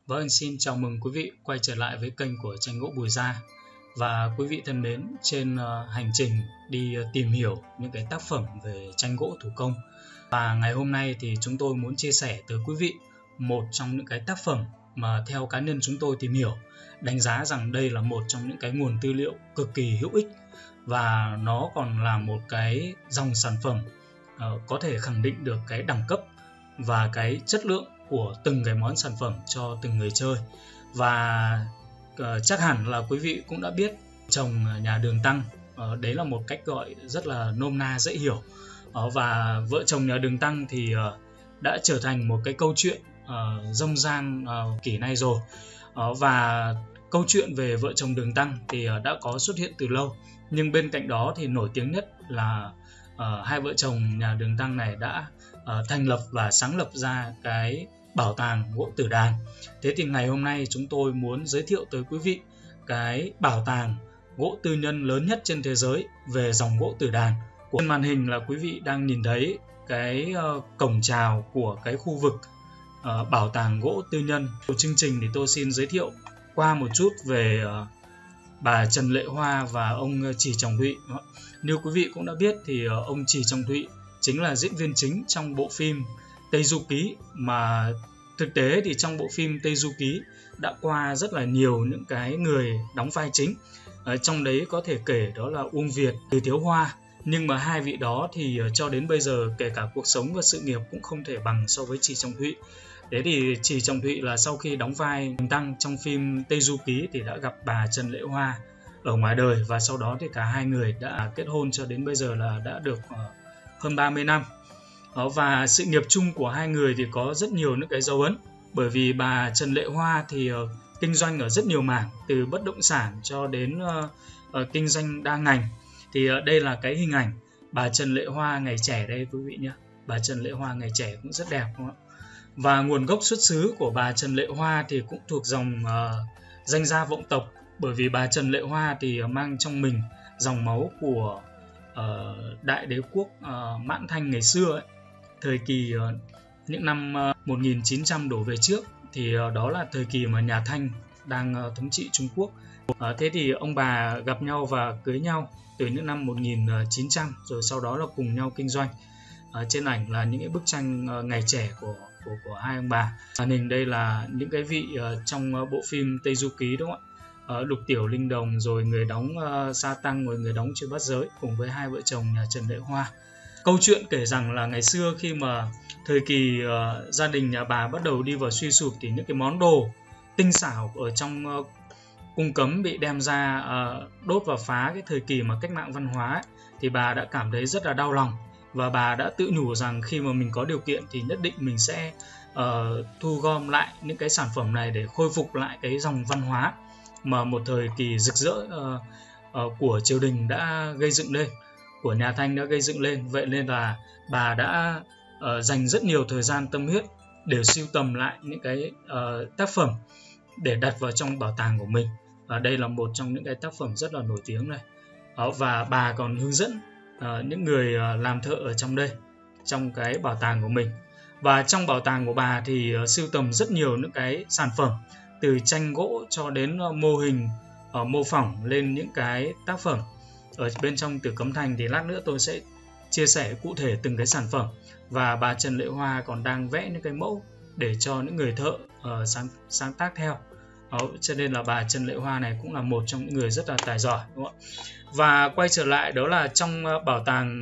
Vâng, xin chào mừng quý vị quay trở lại với kênh của Tranh Gỗ Bùi Gia. Và quý vị thân mến, trên hành trình đi tìm hiểu những cái tác phẩm về tranh gỗ thủ công. Và ngày hôm nay thì chúng tôi muốn chia sẻ tới quý vị một trong những cái tác phẩm mà theo cá nhân chúng tôi tìm hiểu, đánh giá rằng đây là một trong những cái nguồn tư liệu cực kỳ hữu ích. Và nó còn là một cái dòng sản phẩm có thể khẳng định được cái đẳng cấp và cái chất lượng của từng cái món sản phẩm cho từng người chơi. Và chắc hẳn là quý vị cũng đã biết trồng nhà Đường Tăng, đấy là một cách gọi rất là nôm na dễ hiểu. Và vợ chồng nhà Đường Tăng thì đã trở thành một cái câu chuyện dâm gian kỷ nay rồi. Và câu chuyện về vợ chồng Đường Tăng thì đã có xuất hiện từ lâu, nhưng bên cạnh đó thì nổi tiếng nhất là hai vợ chồng nhà Đường Tăng này đã thành lập và sáng lập ra cái bảo tàng gỗ Tử Đàn. Thế thì ngày hôm nay chúng tôi muốn giới thiệu tới quý vị cái bảo tàng gỗ tư nhân lớn nhất trên thế giới về dòng gỗ Tử Đàn. Trên màn hình là quý vị đang nhìn thấy cái cổng chào của cái khu vực bảo tàng gỗ tư nhân. Chương trình thì tôi xin giới thiệu qua một chút về bà Trần Lệ Hoa và ông Trì Trọng Thụy. Như quý vị cũng đã biết thì ông Trì Trọng Thụy chính là diễn viên chính trong bộ phim Tây Du Ký, mà thực tế thì trong bộ phim Tây Du Ký đã qua rất là nhiều những cái người đóng vai chính. Trong đấy có thể kể đó là Uông Việt, Từ Thiếu Hoa, nhưng mà hai vị đó thì cho đến bây giờ kể cả cuộc sống và sự nghiệp cũng không thể bằng so với Trì Trọng Thụy. Thế thì Trì Trọng Thụy là sau khi đóng vai Đường Tăng trong phim Tây Du Ký thì đã gặp bà Trần Lệ Hoa ở ngoài đời, và sau đó thì cả hai người đã kết hôn cho đến bây giờ là đã được hơn 30 năm. Và sự nghiệp chung của hai người thì có rất nhiều những cái dấu ấn, bởi vì bà Trần Lệ Hoa thì kinh doanh ở rất nhiều mảng, từ bất động sản cho đến kinh doanh đa ngành. Thì đây là cái hình ảnh bà Trần Lệ Hoa ngày trẻ đây quý vị nhé. Bà Trần Lệ Hoa ngày trẻ cũng rất đẹp đúng không ạ? Và nguồn gốc xuất xứ của bà Trần Lệ Hoa thì cũng thuộc dòng danh gia vọng tộc, bởi vì bà Trần Lệ Hoa thì mang trong mình dòng máu của đại đế quốc Mãn Thanh ngày xưa ấy. Thời kỳ những năm 1900 đổ về trước thì đó là thời kỳ mà nhà Thanh đang thống trị Trung Quốc. Thế thì ông bà gặp nhau và cưới nhau từ những năm 1900, rồi sau đó là cùng nhau kinh doanh. Trên ảnh là những cái bức tranh ngày trẻ của hai ông bà. Màn hình đây là những cái vị trong bộ phim Tây Du Ký đúng không ạ? Lục Tiểu, Linh Đồng, rồi người đóng Sa Tăng, rồi người đóng Chư Bát Giới cùng với hai vợ chồng nhà Trần Lệ Hoa. Câu chuyện kể rằng là ngày xưa khi mà thời kỳ gia đình nhà bà bắt đầu đi vào suy sụp thì những cái món đồ tinh xảo ở trong cung cấm bị đem ra đốt và phá cái thời kỳ mà cách mạng văn hóa ấy, thì bà đã cảm thấy rất là đau lòng, và bà đã tự nhủ rằng khi mà mình có điều kiện thì nhất định mình sẽ thu gom lại những cái sản phẩm này để khôi phục lại cái dòng văn hóa mà một thời kỳ rực rỡ của triều đình đã gây dựng lên, của nhà Thanh đã gây dựng lên. Vậy nên là bà đã dành rất nhiều thời gian tâm huyết để sưu tầm lại những cái tác phẩm để đặt vào trong bảo tàng của mình. Và đây là một trong những cái tác phẩm rất là nổi tiếng này. Và bà còn hướng dẫn những người làm thợ ở trong đây, trong cái bảo tàng của mình. Và trong bảo tàng của bà thì sưu tầm rất nhiều những cái sản phẩm, từ tranh gỗ cho đến mô hình mô phỏng lên những cái tác phẩm. Ở bên trong Tử Cấm Thành thì lát nữa tôi sẽ chia sẻ cụ thể từng cái sản phẩm. Và bà Trần Lệ Hoa còn đang vẽ những cái mẫu để cho những người thợ sáng tác theo. Cho nên là bà Trần Lệ Hoa này cũng là một trong những người rất là tài giỏi đúng không ạ? Và quay trở lại đó là trong bảo tàng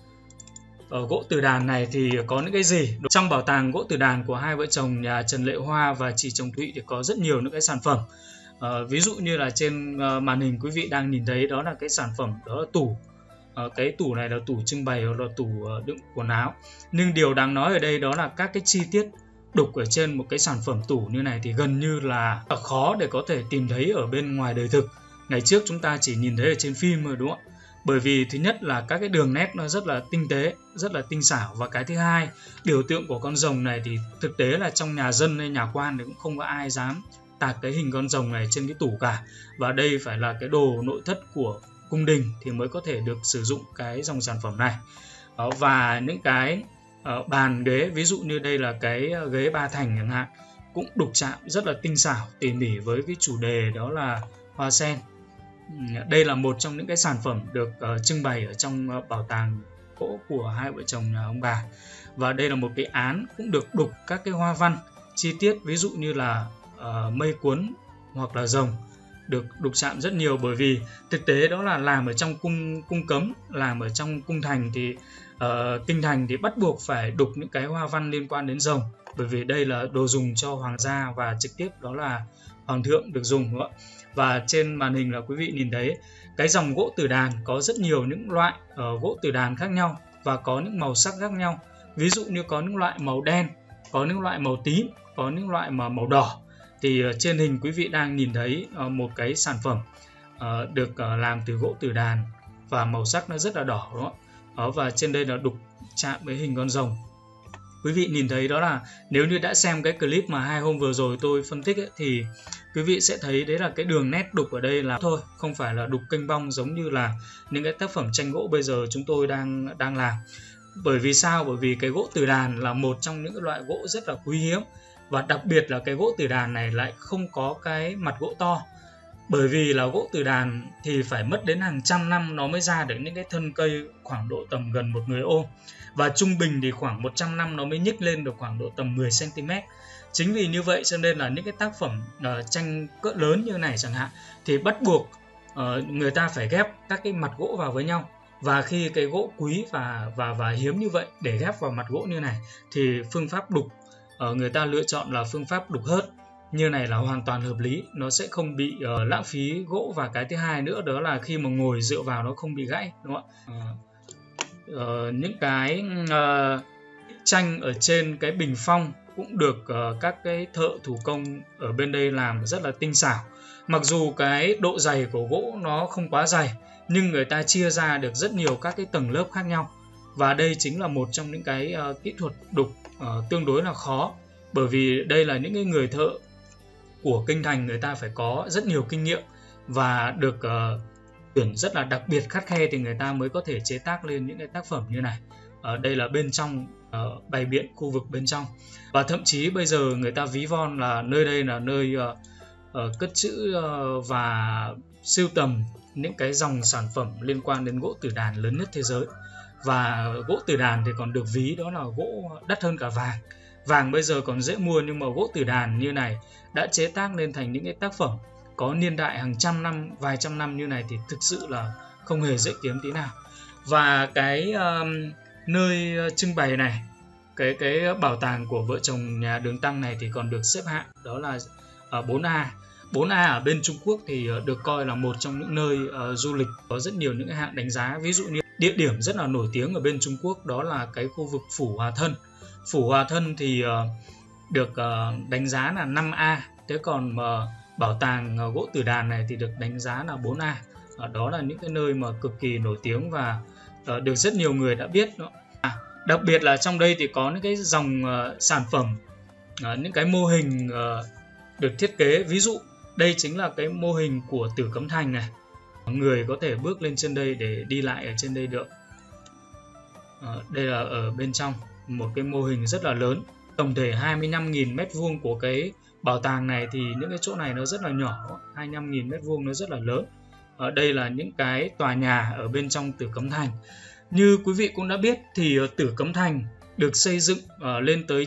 gỗ Tử Đàn này thì có những cái gì? Trong bảo tàng gỗ Tử Đàn của hai vợ chồng nhà Trần Lệ Hoa và Trì Trọng Thụy thì có rất nhiều những cái sản phẩm. Ví dụ như là trên màn hình quý vị đang nhìn thấy đó là cái sản phẩm đó là tủ. Cái tủ này là tủ trưng bày hoặc là tủ đựng quần áo. Nhưng điều đáng nói ở đây đó là các cái chi tiết đục ở trên một cái sản phẩm tủ như này thì gần như là khó để có thể tìm thấy ở bên ngoài đời thực. Ngày trước chúng ta chỉ nhìn thấy ở trên phim thôi đúng không ạ? Bởi vì thứ nhất là các cái đường nét nó rất là tinh tế, rất là tinh xảo. Và cái thứ hai, biểu tượng của con rồng này thì thực tế là trong nhà dân hay nhà quan thì cũng không có ai dám tạc cái hình con rồng này trên cái tủ cả. Và đây phải là cái đồ nội thất của cung đình thì mới có thể được sử dụng cái dòng sản phẩm này. Và những cái bàn ghế, ví dụ như đây là cái ghế Ba Thành chẳng hạn, cũng đục chạm rất là tinh xảo, tỉ mỉ với cái chủ đề đó là hoa sen. Đây là một trong những cái sản phẩm được trưng bày ở trong bảo tàng gỗ của hai vợ chồng nhà ông bà. Và đây là một cái án cũng được đục các cái hoa văn chi tiết, ví dụ như là mây cuốn hoặc là rồng, được đục chạm rất nhiều, bởi vì thực tế đó là làm ở trong cung cấm, làm ở trong cung thành thì kinh thành thì bắt buộc phải đục những cái hoa văn liên quan đến rồng, bởi vì đây là đồ dùng cho hoàng gia và trực tiếp đó là hoàng thượng được dùng, đúng không ạ? Và trên màn hình là quý vị nhìn thấy cái dòng gỗ tử đàn có rất nhiều những loại gỗ tử đàn khác nhau và có những màu sắc khác nhau. Ví dụ như có những loại màu đen, có những loại màu tím, có những loại màu đỏ. Thì trên hình quý vị đang nhìn thấy một cái sản phẩm được làm từ gỗ tử đàn và màu sắc nó rất là đỏ, đúng không ạ? Và trên đây là đục chạm với hình con rồng. Quý vị nhìn thấy đó là nếu như đã xem cái clip mà 2 hôm vừa rồi tôi phân tích ấy, thì quý vị sẽ thấy đấy là cái đường nét đục ở đây là thôi, không phải là đục kênh bong giống như là những cái tác phẩm tranh gỗ bây giờ chúng tôi đang làm. Bởi vì sao? Bởi vì cái gỗ tử đàn là một trong những loại gỗ rất là quý hiếm, và đặc biệt là cái gỗ tử đàn này lại không có cái mặt gỗ to. Bởi vì là gỗ tử đàn thì phải mất đến hàng trăm năm nó mới ra được những cái thân cây khoảng độ tầm gần một người ôm, và trung bình thì khoảng 100 năm nó mới nhích lên được khoảng độ tầm 10 cm. Chính vì như vậy cho nên là những cái tác phẩm tranh cỡ lớn như này chẳng hạn thì bắt buộc người ta phải ghép các cái mặt gỗ vào với nhau. Và khi cái gỗ quý và hiếm như vậy để ghép vào mặt gỗ như này thì phương pháp đục người ta lựa chọn là phương pháp đục hớt như này là hoàn toàn hợp lý, nó sẽ không bị lãng phí gỗ. Và cái thứ hai nữa đó là khi mà ngồi dựa vào nó không bị gãy, đúng không ạ? Những cái tranh ở trên cái bình phong cũng được các cái thợ thủ công ở bên đây làm rất là tinh xảo. Mặc dù cái độ dày của gỗ nó không quá dày, nhưng người ta chia ra được rất nhiều các cái tầng lớp khác nhau. Và đây chính là một trong những cái kỹ thuật đục tương đối là khó, bởi vì đây là những cái người thợ của kinh thành, người ta phải có rất nhiều kinh nghiệm và được tuyển rất là đặc biệt khắt khe thì người ta mới có thể chế tác lên những cái tác phẩm như này. Đây là bên trong, bày biện khu vực bên trong, và thậm chí bây giờ người ta ví von là nơi đây là nơi cất trữ và sưu tầm những cái dòng sản phẩm liên quan đến gỗ tử đàn lớn nhất thế giới. Và gỗ tử đàn thì còn được ví đó là gỗ đắt hơn cả vàng. Vàng bây giờ còn dễ mua, nhưng mà gỗ tử đàn như này đã chế tác lên thành những cái tác phẩm có niên đại hàng trăm năm, vài trăm năm như này thì thực sự là không hề dễ kiếm tí nào. Và cái nơi trưng bày này, cái bảo tàng của vợ chồng nhà Đường Tăng này thì còn được xếp hạng đó là 4A. 4A ở bên Trung Quốc thì được coi là một trong những nơi du lịch có rất nhiều những cái hạng đánh giá. Ví dụ như địa điểm rất là nổi tiếng ở bên Trung Quốc đó là cái khu vực Phủ Hòa Thân. Phủ Hòa Thân thì được đánh giá là 5A. Thế còn bảo tàng gỗ tử đàn này thì được đánh giá là 4A. Đó là những cái nơi mà cực kỳ nổi tiếng và được rất nhiều người đã biết. Đặc biệt là trong đây thì có những cái dòng sản phẩm, những cái mô hình được thiết kế. Ví dụ đây chính là cái mô hình của Tử Cấm Thành này. Người có thể bước lên trên đây để đi lại ở trên đây được. Đây là ở bên trong một cái mô hình rất là lớn. Tổng thể 25.000 m² của cái bảo tàng này thì những cái chỗ này nó rất là nhỏ, 25.000 m² nó rất là lớn. Đây là những cái tòa nhà ở bên trong Tử Cấm Thành. Như quý vị cũng đã biết thì Tử Cấm Thành được xây dựng lên tới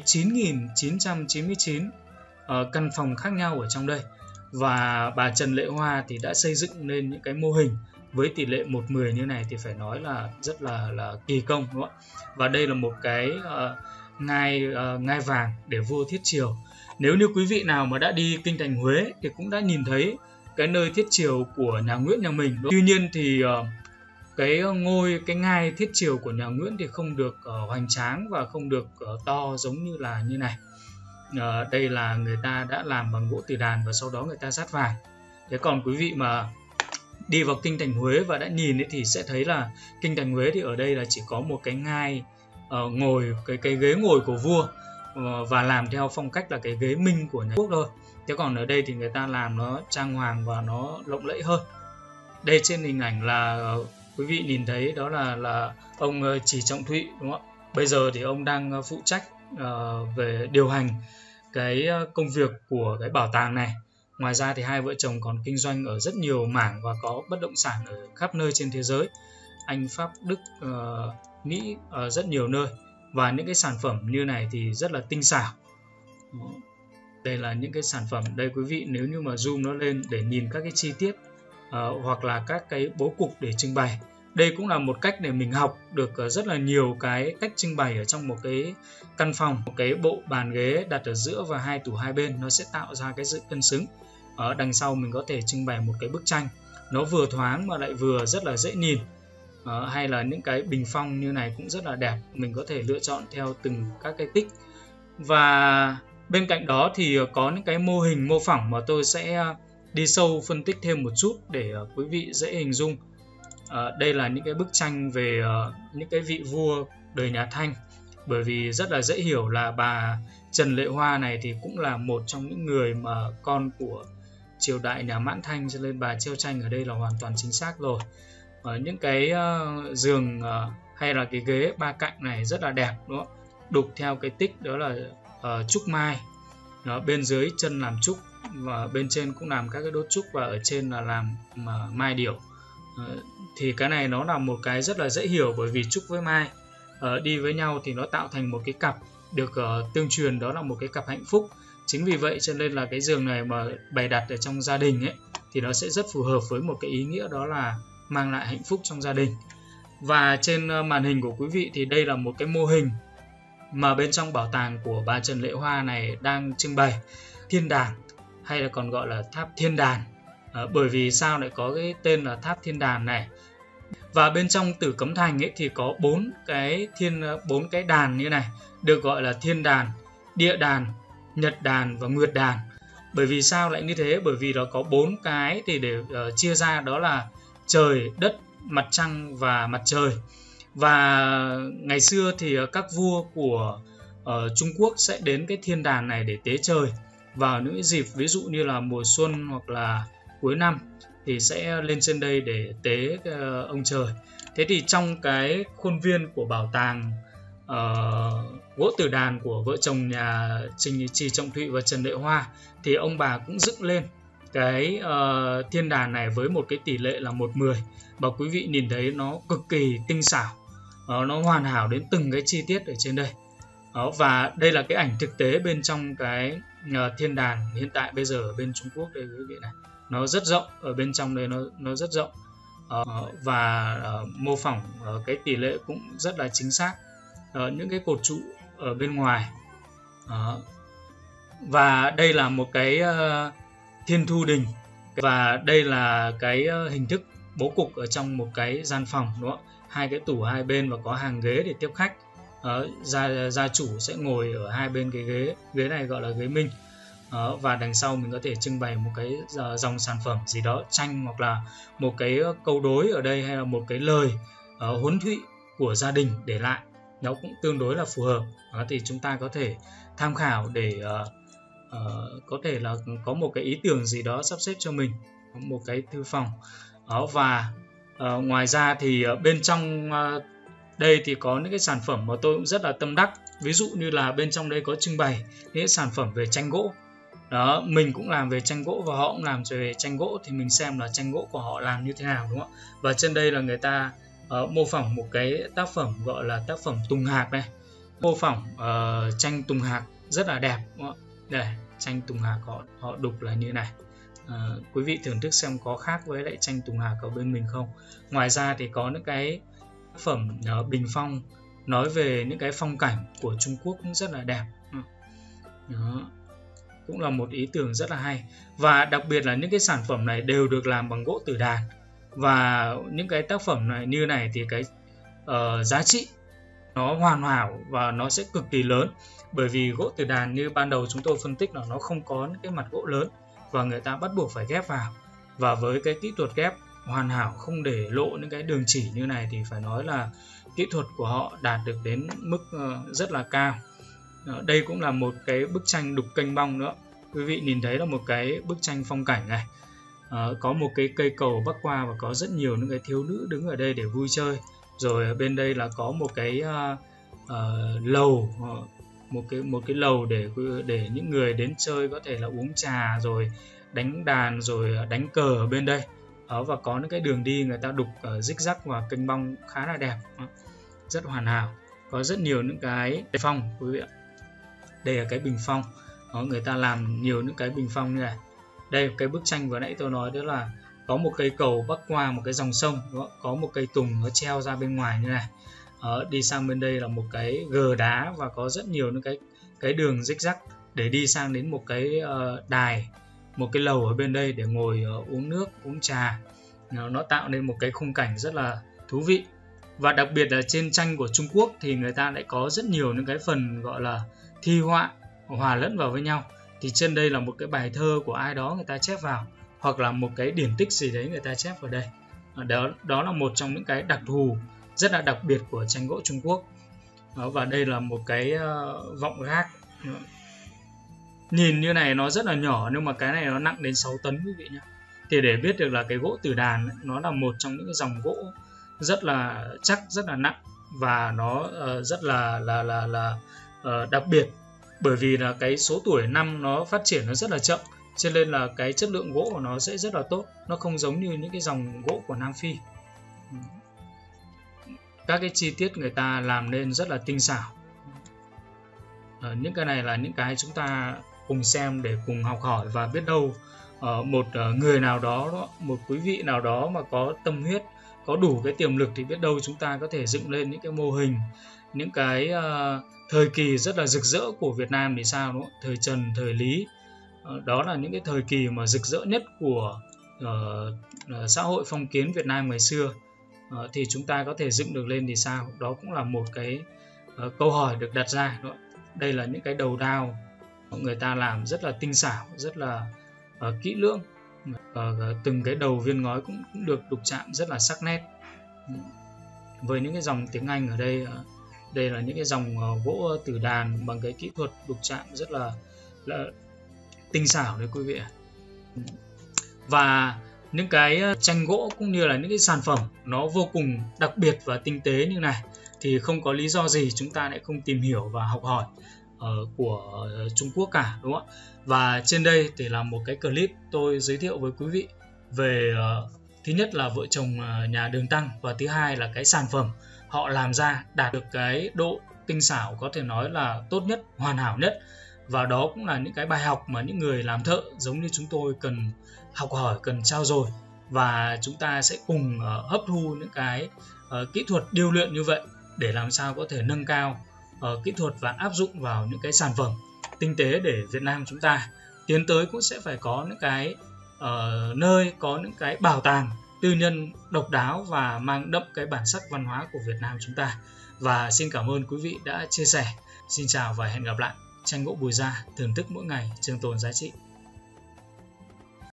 9.999 căn phòng khác nhau ở trong đây. Và bà Trần Lệ Hoa thì đã xây dựng nên những cái mô hình với tỷ lệ 1:10 như này thì phải nói là rất là kỳ công, đúng không ạ? Và đây là một cái ngai vàng để vua thiết triều. Nếu như quý vị nào mà đã đi kinh thành Huế thì cũng đã nhìn thấy cái nơi thiết triều của nhà Nguyễn nhà mình. Tuy nhiên thì cái ngai thiết triều của nhà Nguyễn thì không được hoành tráng và không được to giống như là như này. Đây là người ta đã làm bằng gỗ tử đàn và sau đó người ta dát vàng. Thế còn quý vị mà đi vào kinh thành Huế và đã nhìn ấy thì sẽ thấy là kinh thành Huế thì ở đây là chỉ có một cái ngai ngồi, cái ghế ngồi của vua và làm theo phong cách là cái ghế minh của nhà Quốc thôi. Thế còn ở đây thì người ta làm nó trang hoàng và nó lộng lẫy hơn. Đây trên hình ảnh là quý vị nhìn thấy đó là ông Trì Trọng Thụy, đúng không ạ? Bây giờ thì ông đang phụ trách về điều hành cái công việc của cái bảo tàng này. Ngoài ra thì hai vợ chồng còn kinh doanh ở rất nhiều mảng và có bất động sản ở khắp nơi trên thế giới, Anh, Pháp, Đức, Mỹ, ở rất nhiều nơi. Và những cái sản phẩm như này thì rất là tinh xảo. Đây là những cái sản phẩm. Đây quý vị, nếu như mà zoom nó lên để nhìn các cái chi tiết hoặc là các cái bố cục để trưng bày. Đây cũng là một cách để mình học được rất là nhiều cái cách trưng bày ở trong một cái căn phòng. Một cái bộ bàn ghế đặt ở giữa và hai tủ hai bên, nó sẽ tạo ra cái sự cân xứng. Ở đằng sau mình có thể trưng bày một cái bức tranh, nó vừa thoáng mà lại vừa rất là dễ nhìn. Hay là những cái bình phong như này cũng rất là đẹp. Mình có thể lựa chọn theo từng các cái tích. Và bên cạnh đó thì có những cái mô hình mô phỏng mà tôi sẽ đi sâu phân tích thêm một chút để quý vị dễ hình dung. Đây là những cái bức tranh về những cái vị vua đời nhà Thanh. Bởi vì rất là dễ hiểu là bà Trần Lệ Hoa này thì cũng là một trong những người mà con của triều đại nhà Mãn Thanh, cho nên bà treo tranh ở đây là hoàn toàn chính xác rồi. Những cái giường hay là cái ghế ba cạnh này rất là đẹp, đúng không? Đục theo cái tích đó là trúc mai. Đó, bên dưới chân làm trúc và bên trên cũng làm các cái đốt trúc, và ở trên là làm mai điểu. Thì cái này nó là một cái rất là dễ hiểu, bởi vì trúc với mai đi với nhau thì nó tạo thành một cái cặp được tương truyền, đó là một cái cặp hạnh phúc. Chính vì vậy cho nên là cái giường này mà bày đặt ở trong gia đình ấy thì nó sẽ rất phù hợp với một cái ý nghĩa, đó là mang lại hạnh phúc trong gia đình. Và trên màn hình của quý vị thì đây là một cái mô hình mà bên trong bảo tàng của bà Trần Lệ Hoa này đang trưng bày thiên đàn, hay là còn gọi là tháp thiên đàn. Bởi vì sao lại có cái tên là tháp thiên đàn này? Và bên trong Tử Cấm Thành ấy thì có bốn cái đàn như này, được gọi là thiên đàn, địa đàn, nhật đàn và nguyệt đàn. Bởi vì sao lại như thế? Bởi vì nó có 4 cái thì để chia ra, đó là trời, đất, mặt trăng và mặt trời. Và ngày xưa thì các vua của Trung Quốc sẽ đến cái thiên đàn này để tế trời vào những dịp ví dụ như là mùa xuân hoặc là cuối năm, thì sẽ lên trên đây để tế ông trời. Thế thì trong cái khuôn viên của bảo tàng gỗ tử đàn của vợ chồng nhà Trì Trọng Thụy và Trần Lệ Hoa, thì ông bà cũng dựng lên cái thiên đàn này với một cái tỷ lệ là 1:10. Và quý vị nhìn thấy nó cực kỳ tinh xảo, nó hoàn hảo đến từng cái chi tiết ở trên đây. Và đây là cái ảnh thực tế bên trong cái thiên đàn hiện tại bây giờ ở bên Trung Quốc đây quý vị này. Nó rất rộng, ở bên trong đây nó rất rộng, và mô phỏng cái tỷ lệ cũng rất là chính xác. Những cái cột trụ ở bên ngoài. Và đây là một cái thiên thu đình, và đây là cái hình thức bố cục ở trong một cái gian phòng, đúng không? 2 cái tủ hai bên và có hàng ghế để tiếp khách. Gia chủ sẽ ngồi ở hai bên cái ghế này gọi là ghế minh. Và đằng sau mình có thể trưng bày một cái dòng sản phẩm gì đó, tranh hoặc là một cái câu đối ở đây, hay là một cái lời huấn thụy của gia đình để lại, nó cũng tương đối là phù hợp. Thì chúng ta có thể tham khảo để có thể là có một cái ý tưởng gì đó sắp xếp cho mình một cái thư phòng. Và ngoài ra thì bên trong đây thì có những cái sản phẩm mà tôi cũng rất là tâm đắc. Ví dụ như là bên trong đây có trưng bày những sản phẩm về tranh gỗ. Đó, mình cũng làm về tranh gỗ và họ cũng làm về tranh gỗ, thì mình xem là tranh gỗ của họ làm như thế nào, đúng không ạ? Và trên đây là người ta mô phỏng một cái tác phẩm gọi là tác phẩm Tùng Hạc này. Mô phỏng tranh Tùng Hạc rất là đẹp, đúng không? Đây, tranh Tùng Hạc họ đục là như này. Quý vị thưởng thức xem có khác với lại tranh Tùng Hạc ở bên mình không. Ngoài ra thì có những cái tác phẩm bình phong nói về những cái phong cảnh của Trung Quốc cũng rất là đẹp. Đó, cũng là một ý tưởng rất là hay. Và đặc biệt là những cái sản phẩm này đều được làm bằng gỗ tử đàn. Và những cái tác phẩm này như này thì cái giá trị nó hoàn hảo và nó sẽ cực kỳ lớn. Bởi vì gỗ tử đàn như ban đầu chúng tôi phân tích là nó không có những cái mặt gỗ lớn, và người ta bắt buộc phải ghép vào. Và với cái kỹ thuật ghép hoàn hảo, không để lộ những cái đường chỉ như này, thì phải nói là kỹ thuật của họ đạt được đến mức rất là cao. Đây cũng là một cái bức tranh đục kênh bong nữa. Quý vị nhìn thấy là một cái bức tranh phong cảnh này. Có một cái cây cầu bắc qua và có rất nhiều những cái thiếu nữ đứng ở đây để vui chơi. Rồi bên đây là có một cái lầu một cái lầu để những người đến chơi có thể là uống trà rồi đánh đàn rồi đánh cờ ở bên đây. Và có những cái đường đi người ta đục rích rắc và kênh bong khá là đẹp, rất hoàn hảo. Có rất nhiều những cái phong quý vị ạ. Đây là cái bình phong. Người ta làm nhiều những cái bình phong như này. Đây cái bức tranh vừa nãy tôi nói đó là có một cây cầu bắc qua một cái dòng sông, có một cây tùng nó treo ra bên ngoài như này. Đi sang bên đây là một cái gờ đá và có rất nhiều những cái đường rích rắc để đi sang đến một cái đài, một cái lầu ở bên đây để ngồi uống nước, uống trà. Nó tạo nên một cái khung cảnh rất là thú vị. Và đặc biệt là trên tranh của Trung Quốc thì người ta lại có rất nhiều những cái phần gọi là thi họa hòa lẫn vào với nhau. Thì trên đây là một cái bài thơ của ai đó người ta chép vào, hoặc là một cái điển tích gì đấy người ta chép vào đây. Đó là một trong những cái đặc thù rất là đặc biệt của tranh gỗ Trung Quốc. Và đây là một cái vọng gác. Nhìn như này nó rất là nhỏ nhưng mà cái này nó nặng đến 6 tấn quý vị nhé. Thì để biết được là cái gỗ tử đàn nó là một trong những cái dòng gỗ rất là chắc, rất là nặng và nó rất là đặc biệt, bởi vì là cái số tuổi năm nó phát triển nó rất là chậm, cho nên là cái chất lượng gỗ của nó sẽ rất là tốt. Nó không giống như những cái dòng gỗ của Nam Phi. Các cái chi tiết người ta làm nên rất là tinh xảo. Những cái này là những cái chúng ta cùng xem để cùng học hỏi, và biết đâu một người nào đó, một quý vị nào đó mà có tâm huyết, có đủ cái tiềm lực thì biết đâu chúng ta có thể dựng lên những cái mô hình, những cái thời kỳ rất là rực rỡ của Việt Nam thì sao, đúng không? Thời Trần, thời Lý, đó là những cái thời kỳ mà rực rỡ nhất của xã hội phong kiến Việt Nam ngày xưa. Thì chúng ta có thể dựng được lên thì sao? Đó cũng là một cái câu hỏi được đặt ra. Đây là những cái đầu đao người ta làm rất là tinh xảo, rất là kỹ lưỡng. Từng cái đầu viên ngói cũng được đục chạm rất là sắc nét. Với những cái dòng tiếng Anh ở đây, đây là những cái dòng gỗ tử đàn bằng cái kỹ thuật đục chạm rất là tinh xảo đấy quý vị ạ. Và những cái tranh gỗ cũng như là những cái sản phẩm nó vô cùng đặc biệt và tinh tế như này thì không có lý do gì chúng ta lại không tìm hiểu và học hỏi của Trung Quốc cả, đúng không ạ? Và trên đây thì là một cái clip tôi giới thiệu với quý vị về thứ nhất là vợ chồng nhà Đường Tăng, và thứ hai là cái sản phẩm họ làm ra đạt được cái độ tinh xảo có thể nói là tốt nhất, hoàn hảo nhất. Và đó cũng là những cái bài học mà những người làm thợ giống như chúng tôi cần học hỏi, cần trau dồi, và chúng ta sẽ cùng hấp thu những cái kỹ thuật điêu luyện như vậy để làm sao có thể nâng cao kỹ thuật và áp dụng vào những cái sản phẩm tinh tế để Việt Nam chúng ta tiến tới cũng sẽ phải có những cái nơi, có những cái bảo tàng tư nhân độc đáo và mang đậm cái bản sắc văn hóa của Việt Nam chúng ta. Và xin cảm ơn quý vị đã chia sẻ. Xin chào và hẹn gặp lại. Tranh gỗ Bùi Gia, thưởng thức mỗi ngày, trường tồn giá trị.